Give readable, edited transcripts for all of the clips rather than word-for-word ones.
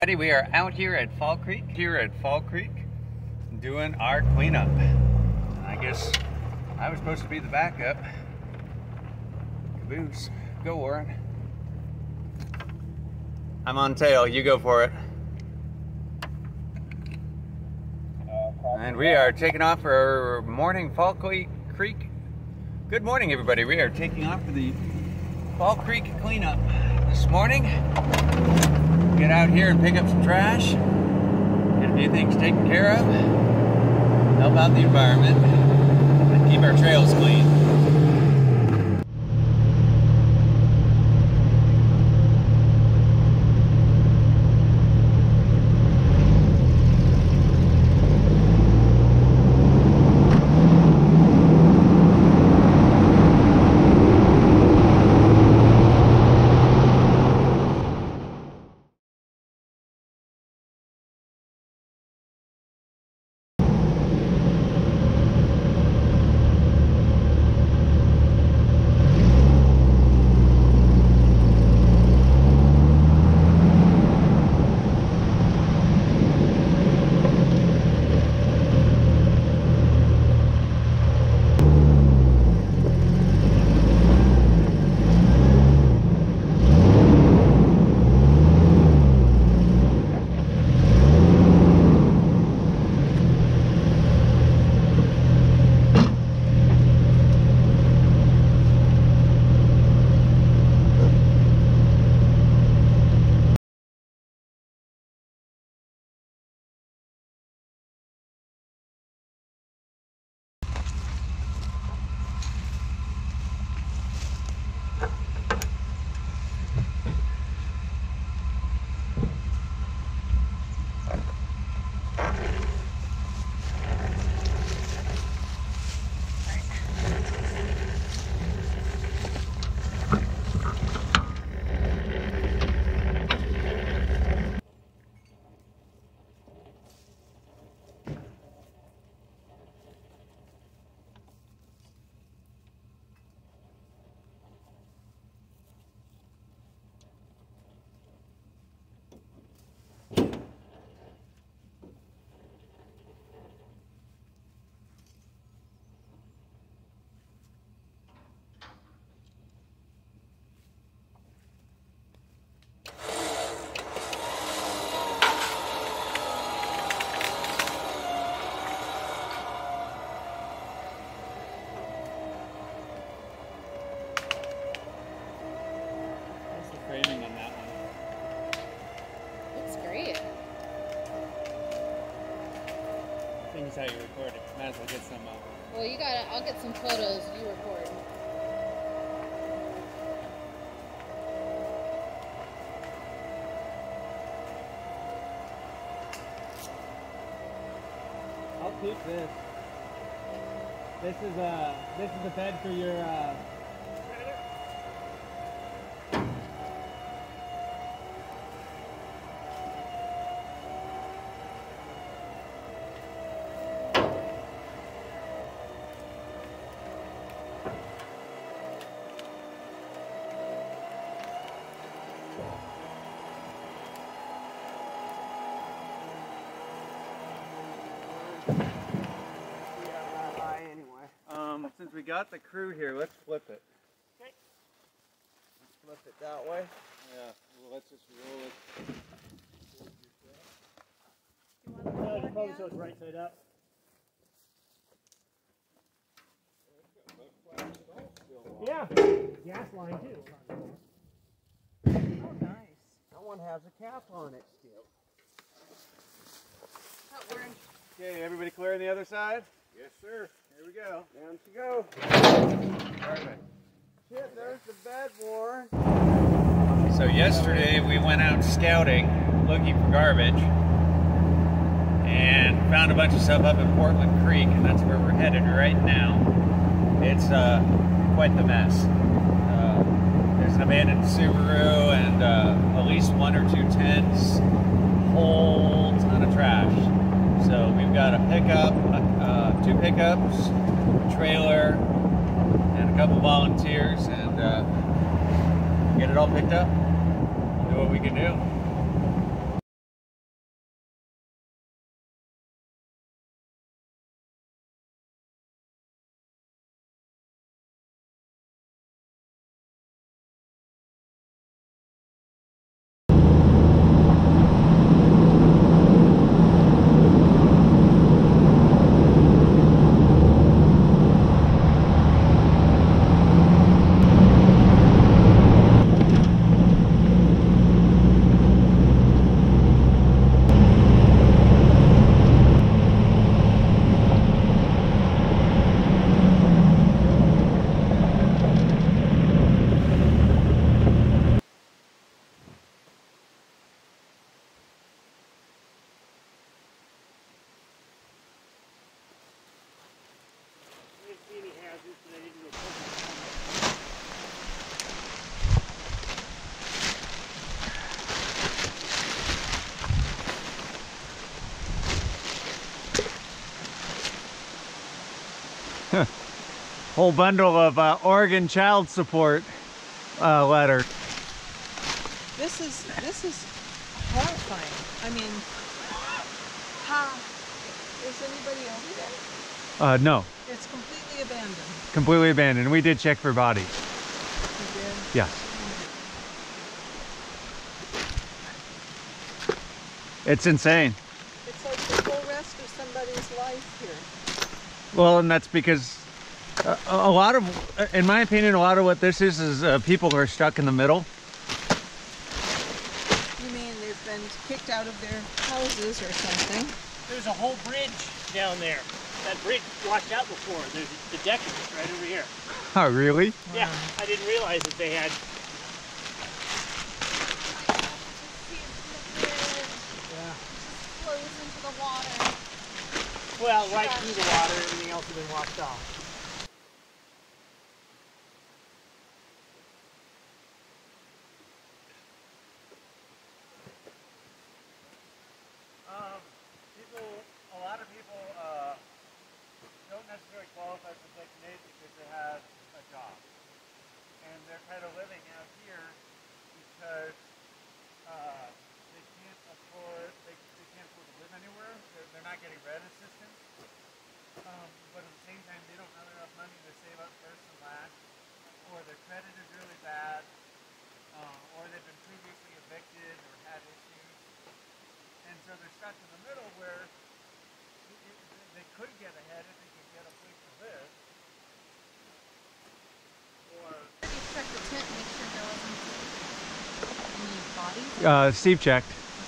We are out here at Fall Creek, doing our cleanup. I guess I was supposed to be the backup. Caboose. Go, Warren. I'm on tail. You go for it. And we are taking off for our morning Fall Creek. Good morning, everybody. We are taking off for the Fall Creek cleanup this morning. Get out here and pick up some trash, get a few things taken care of, help out the environment, and keep our trails clean. Framing on that one. Looks great. I think it's how you record it. Might as well get some Well, you got it. I'll get some photos. You record. I'll keep this. This is a bed for your trailer. Since we got the crew here, let's flip it. Okay. Let's flip it that way. Yeah, well, let's just roll it. No, probably so it's right side up. Yeah, gas line too. Oh, nice. That one has a cap on it still. Okay, everybody clear on the other side? Yes, sir. Here we go. Down she goes. Perfect. Shit, there's the bed, Warren. So yesterday we went out scouting, looking for garbage, and found a bunch of stuff up in Portland Creek, and that's where we're headed right now. It's quite the mess. There's an abandoned Subaru and at least 1 or 2 tents, whole ton of trash. So we've got a pickup, 2 pickups, a trailer, and a couple volunteers, and get it all picked up. Do what we can do. Whole bundle of Oregon child support letter. This is horrifying. I mean, how is anybody over there? No, It's completely abandoned. completely abandoned. We did check for bodies. You did? Yes. It's insane. It's like the whole rest of somebody's life here. Well, and that's because a lot of, in my opinion, a lot of what this is people who are stuck in the middle. You mean they've been kicked out of their houses or something? There's a whole bridge down there. That bridge washed out before. There's the deck is right over here. Oh, really? Wow. Yeah, I didn't realize that they had. Yeah. Flows into the water. Well, right through the water, everything else has been washed off. A lot of people don't necessarily qualify for Section 8 because they have a job. And they're kind of living out here because they can't afford to live anywhere. They're not getting rent assistance. But at the same time, they don't have enough money to save up first and last, or their credit is really bad, or they've been previously evicted or had issues. And so they're stuck in the middle where they could get ahead if they could get a place to live. Or Did you check the tent, make sure there wasn't any bodies? Steve checked.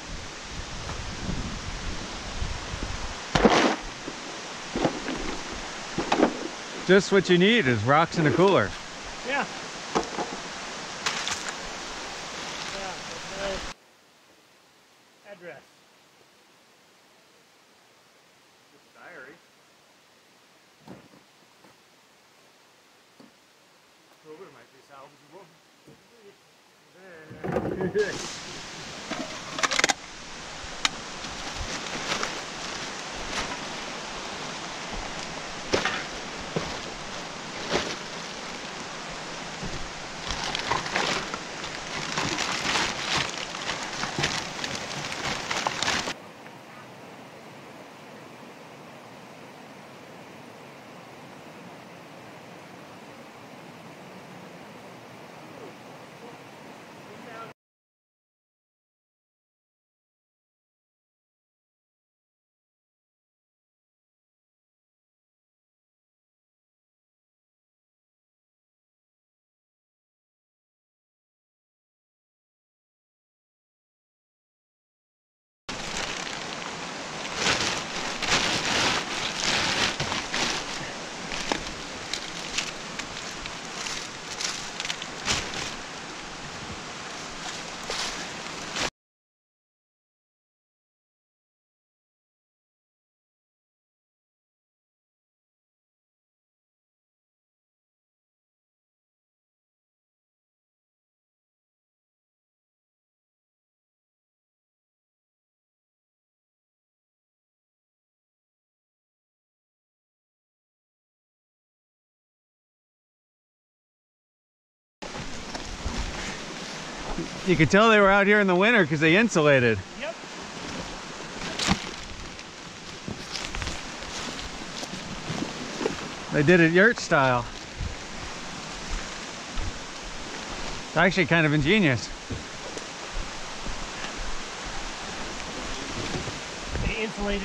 Just what you need is rocks in a cooler. Yeah. Yeah, that's the address. Diary. Cooler might be salvageable. You could tell they were out here in the winter because they insulated. Yep. They did it yurt style. It's actually kind of ingenious. They insulated.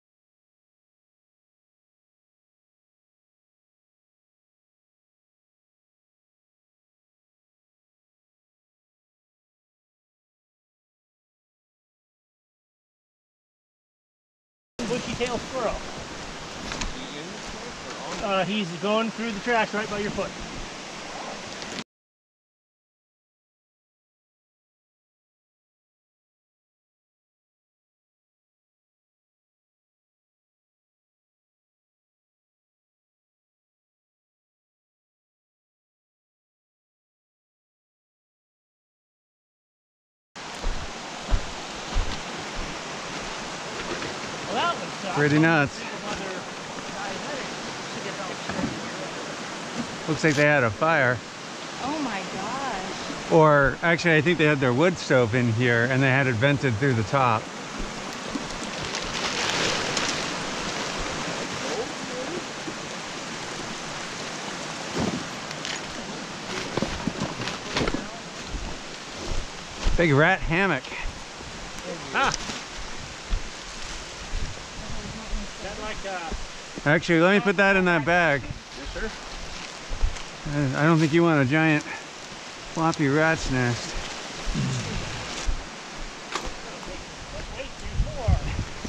Bushy-tailed squirrel. He's going through the trash right by your foot. Well, that was Pretty nuts. Looks like they had a fire. Oh my gosh. Or actually, I think they had their wood stove in here and they had it vented through the top. Big rat hammock. Ah. Is that like Actually, let me put that in that bag. Yes, sir. I don't think you want a giant floppy rat's nest. Way too far.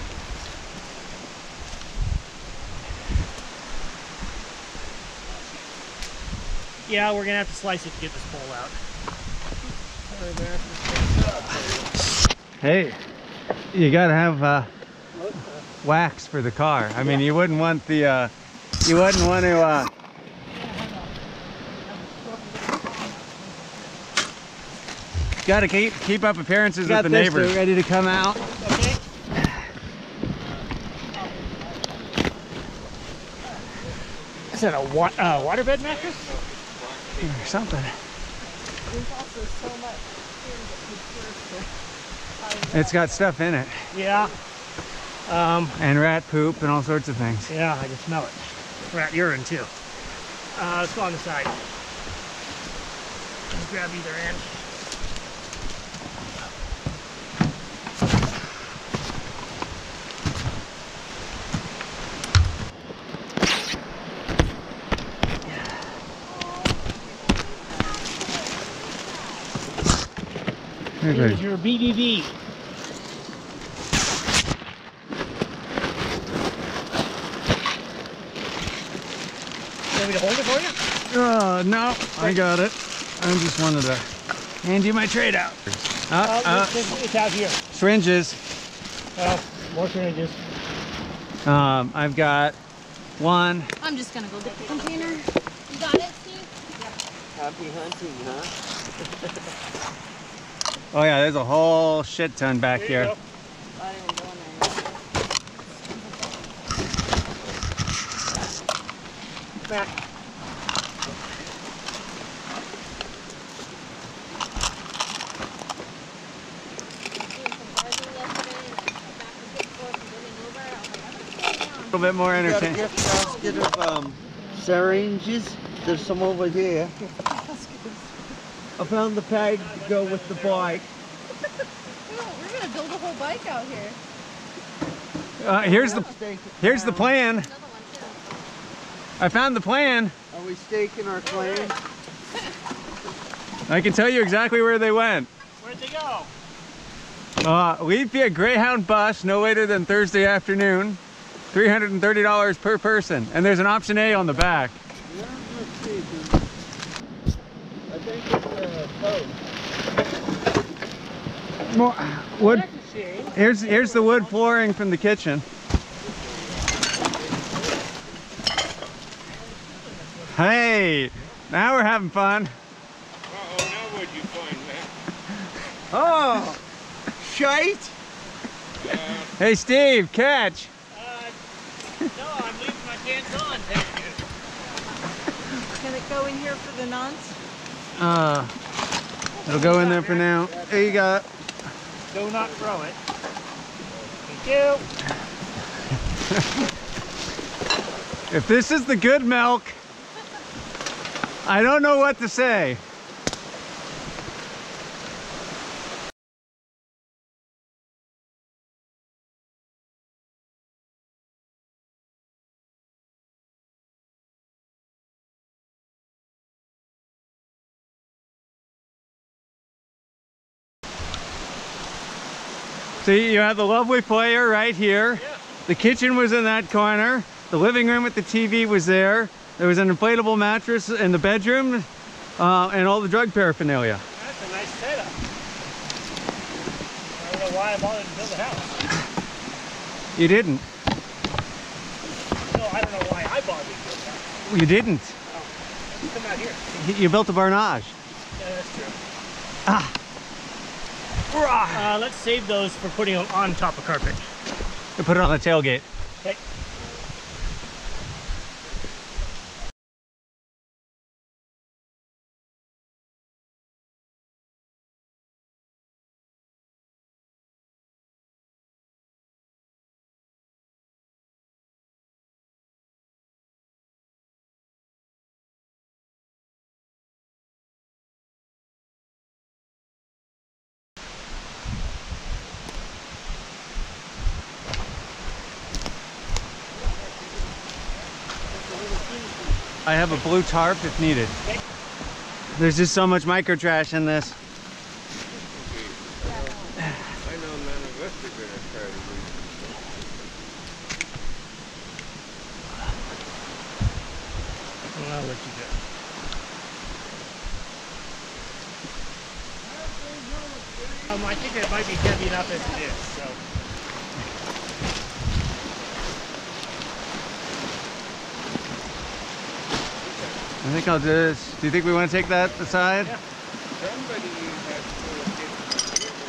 Yeah, we're gonna have to slice it to get this pole out. Hey, you gotta have wax for the car. I mean, you wouldn't want the, you wouldn't want to, gotta keep up appearances with the neighbors. Ready to come out. Okay. Is that a waterbed mattress? Or something. There's also so much here that could serve to It's got stuff in it. Yeah. And rat poop and all sorts of things. Yeah, I can smell it. Rat urine too. Let's go on the side. Let's grab either end. Here's your BDD. You want me to hold it for you? No, I got it. I just wanted to hand you my trade out. It's out here. Syringes. Oh, more syringes. I've got one. I'm just gonna go get the container. You got it, Steve? Yep. Happy hunting, huh? Oh yeah, there's a whole shit ton back There you here. go. I didn't go in there. Back. A little bit more Got a entertaining. gift basket of syringes. There's some over here. I found the peg to go with the bike. We're gonna build a whole bike out here. Here's the plan. Another one too. I found the plan. Are we staking our claim? I can tell you exactly where they went. Where'd they go? Leave via Greyhound bus no later than Thursday afternoon. $330 per person. And there's an option A on the back. Yeah, let's see. I think it's a More wood. That's a shame. Here's the wood flooring from the kitchen. Hey, now we're having fun. Uh-oh, now what'd you find, man? Oh, shite! Hey Steve, catch. No, I'm leaving my pants on, thank you. Can it go in here for the nuns? It'll go in there for now. There you go. Do not throw it. Thank you. If this is the good milk, I don't know what to say. So you have the lovely foyer right here. Yeah. The kitchen was in that corner. The living room with the TV was there. There was an inflatable mattress in the bedroom and all the drug paraphernalia. That's a nice setup. I don't know why I bothered to build a house. You didn't. No, I don't know why I bothered to build a house. You didn't. Let's come out here. You built a barnage. Yeah, that's true. Ah. Let's save those for putting them on top of carpet. You put it on the tailgate. Okay. I have a blue tarp if needed. There's just so much micro trash in this. I know none of us are going to try to read it. Well, I'll let you go. I think it might be heavy enough as it is, so. I think I'll do this. Do you think we want to take that aside? Yeah. Somebody has to get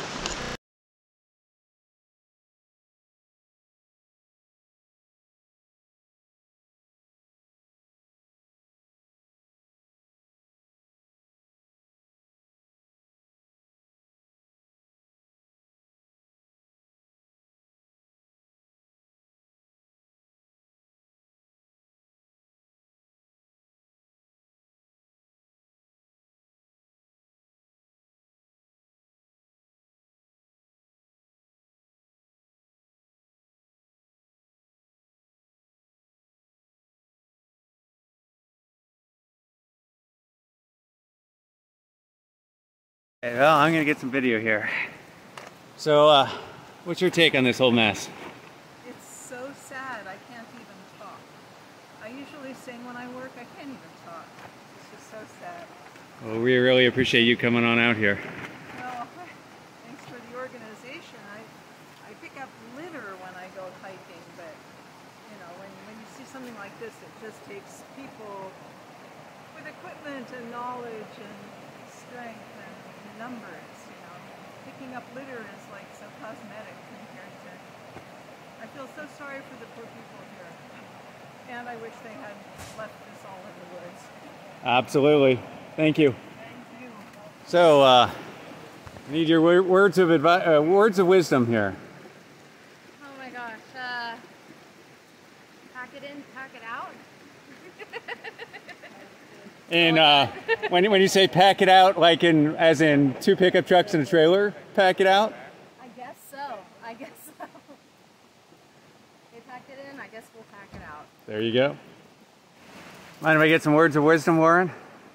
Okay, well, I'm gonna get some video here. So, what's your take on this whole mess? It's so sad, I can't even talk. I usually sing when I work, I can't even talk. It's just so sad. Well, we really appreciate you coming on out here. Well, thanks for the organization. I pick up litter when I go hiking, but you know, when you see something like this, it just takes people with equipment and knowledge and strength and numbers, you know. Picking up litter is like so cosmetic compared to... I feel so sorry for the poor people here. And I wish they had left this all in the woods. Absolutely. Thank you. Thank you. So, I need your words of words of wisdom here. Oh my gosh. Pack it in, pack it out. And when you say pack it out, like as in 2 pickup trucks and a trailer, pack it out? I guess so. I guess so. They packed it in, I guess we'll pack it out. There you go. Mind if I get some words of wisdom, Warren?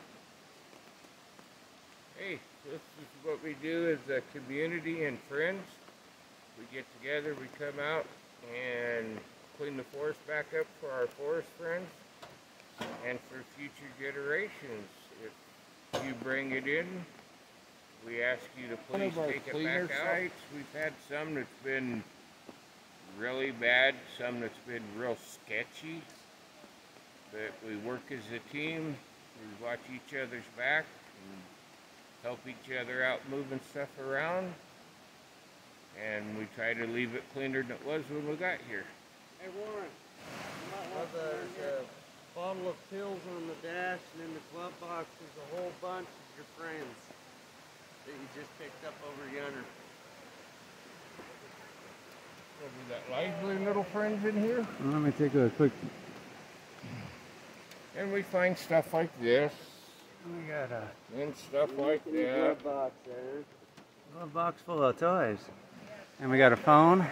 Hey, this is what we do as a community and friends. We get together, we come out and clean the forest back up for our forest friends and for future generations. If you bring it in, we ask you to please take it back out. We've had some that's been really bad, some that's been real sketchy, but we work as a team, we watch each other's back, and help each other out moving stuff around, and we try to leave it cleaner than it was when we got here. Hey Warren, there's a bottle of pills on the dash, and in the glove box there's a whole bunch of your friends that you just picked up over yonder. So we got lively little friends in here, Let me take a quick... and we find stuff like this, We got a and stuff like that. Glove box there. glove box full of toys. And we got a phone.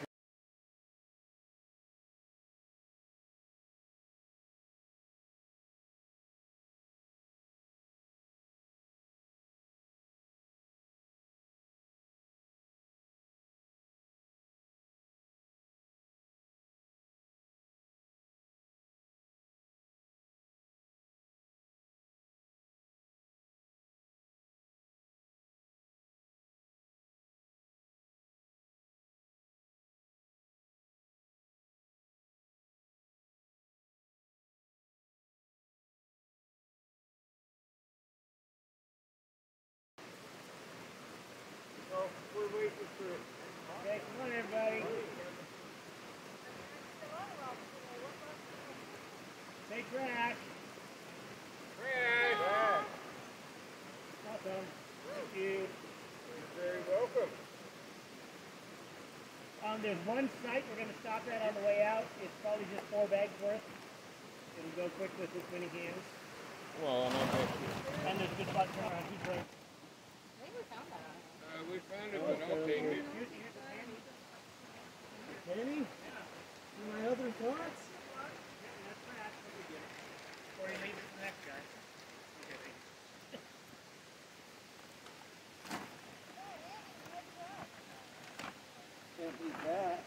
Okay, come on everybody. Take trash. Brad! Awesome. Thank you. You're very welcome. There's one site we're going to stop at on the way out. It's probably just 4 bags worth. It'll go quick with this many cans. Well, and I bet you. And there's a good spot to turn around. Keep going. I think we found that. We found it, but I'll take it. Penny? My other thoughts? Before you leave it to the next guy. Okay, thank you. Can't beat that.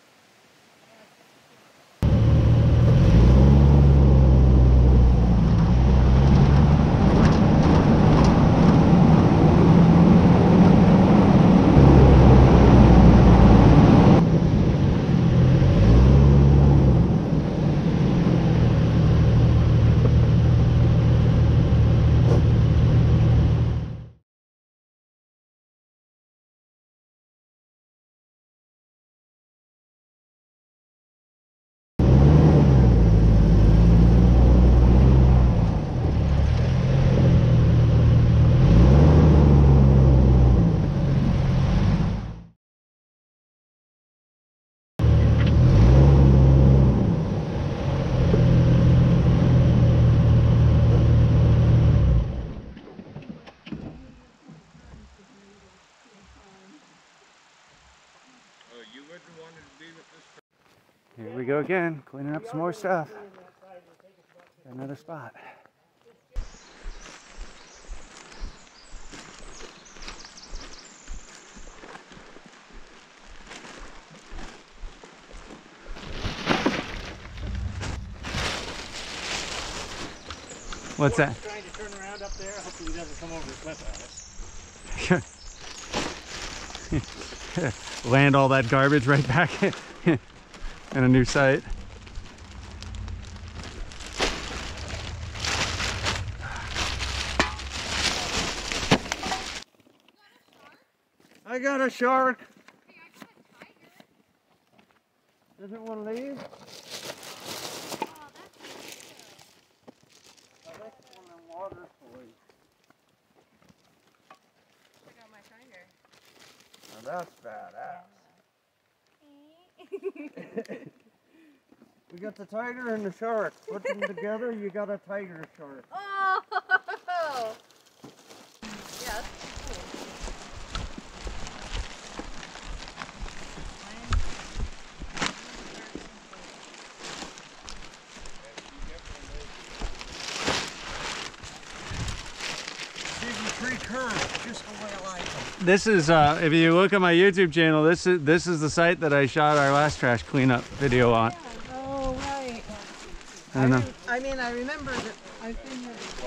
You wouldn't want to be with this. Here we go again, cleaning up some more stuff. Got another spot. What's that? Trying to turn around up there. Hopefully he doesn't come over the cliff at us. Land all that garbage right back in a new site. I got a shark. Doesn't want to leave? I like one in water toys. Check out my tiger. Now that's badass. We got the tiger and the shark. Put them together, you got a tiger shark. Oh! Yeah, that's cool. Tree curve, just the way I like them. This is, if you look at my YouTube channel, this is the site that I shot our last trash cleanup video on. Oh, right. I don't know. I mean, I remember that I've been here before.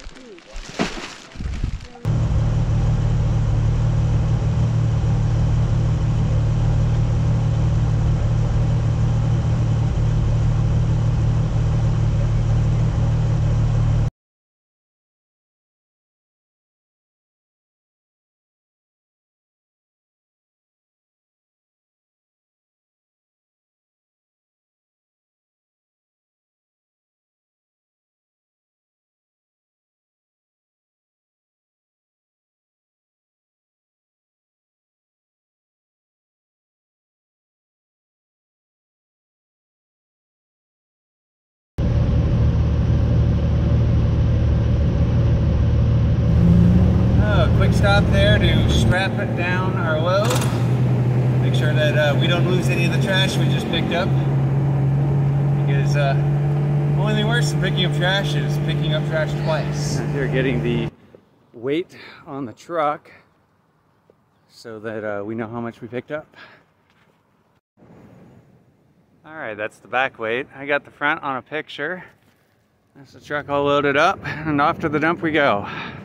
Quick stop there to strap it down our load. Make sure that we don't lose any of the trash we just picked up. Because the only thing worse than picking up trash is picking up trash twice. Here getting the weight on the truck so that we know how much we picked up. Alright, that's the back weight. I got the front on a picture. That's the truck all loaded up and off to the dump we go.